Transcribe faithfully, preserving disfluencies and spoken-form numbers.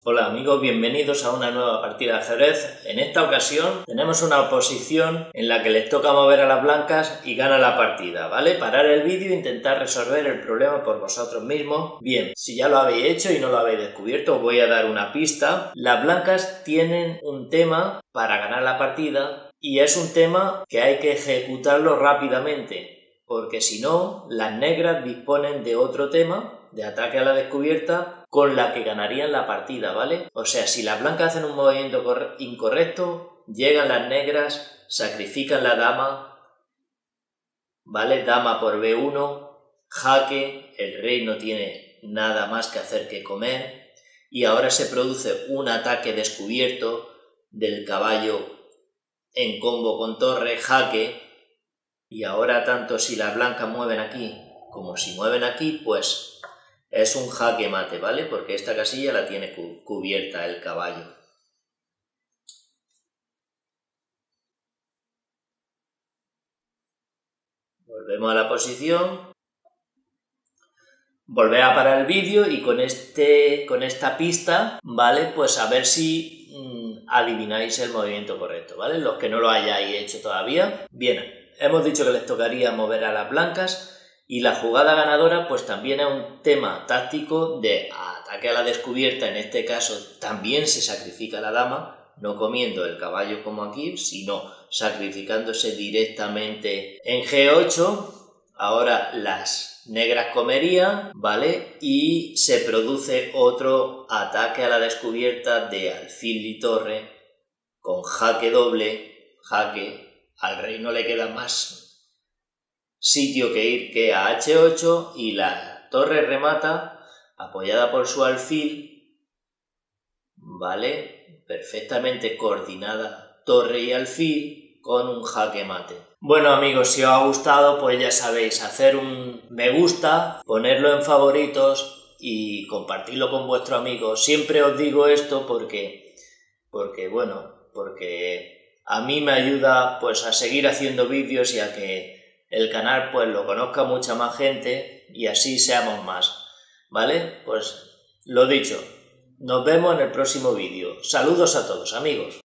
Hola amigos, bienvenidos a una nueva partida de ajedrez. En esta ocasión tenemos una oposición en la que les toca mover a las blancas y gana la partida, ¿vale? Parar el vídeo e intentar resolver el problema por vosotros mismos. Bien, si ya lo habéis hecho y no lo habéis descubierto, os voy a dar una pista. Las blancas tienen un tema para ganar la partida y es un tema que hay que ejecutarlo rápidamente, porque si no, las negras disponen de otro tema de ataque a la descubierta con la que ganarían la partida, ¿vale? O sea, si las blancas hacen un movimiento incorrecto, llegan las negras, sacrifican la dama, ¿vale? Dama por be uno, jaque, el rey no tiene nada más que hacer que comer, y ahora se produce un ataque descubierto del caballo en combo con torre, jaque, y ahora tanto si las blancas mueven aquí como si mueven aquí, pues es un jaque mate, ¿vale? Porque esta casilla la tiene cu cubierta el caballo. Volvemos a la posición. Volver a parar el vídeo y con, este, con esta pista, ¿vale? Pues a ver si mmm, adivináis el movimiento correcto, ¿vale? Los que no lo hayáis hecho todavía. Bien, hemos dicho que les tocaría mover a las blancas. Y la jugada ganadora pues también es un tema táctico de ataque a la descubierta, en este caso también se sacrifica la dama, no comiendo el caballo como aquí, sino sacrificándose directamente en ge ocho, ahora las negras comerían, ¿vale? Y se produce otro ataque a la descubierta de alfil y torre, con jaque doble, jaque, al rey no le queda más sitio que ir que a hache ocho y la torre remata apoyada por su alfil, ¿vale? Perfectamente coordinada torre y alfil con un jaque mate. Bueno amigos, si os ha gustado pues ya sabéis, hacer un me gusta, ponerlo en favoritos y compartirlo con vuestros amigos. Siempre os digo esto porque, porque bueno, porque a mí me ayuda pues a seguir haciendo vídeos y a que el canal pues lo conozca mucha más gente y así seamos más, ¿vale? Pues lo dicho, nos vemos en el próximo vídeo. Saludos a todos amigos.